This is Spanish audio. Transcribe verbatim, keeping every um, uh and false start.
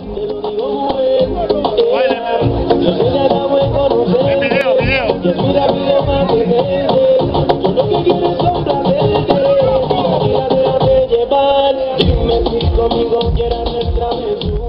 te lo digo mujer. Yo soy la dama en conocer. Video, video. Y mira, mira, más que verde. Yo lo que quiero es complacerte. Mira, déjame llevar. Dime si conmigo quieras hacer travesura.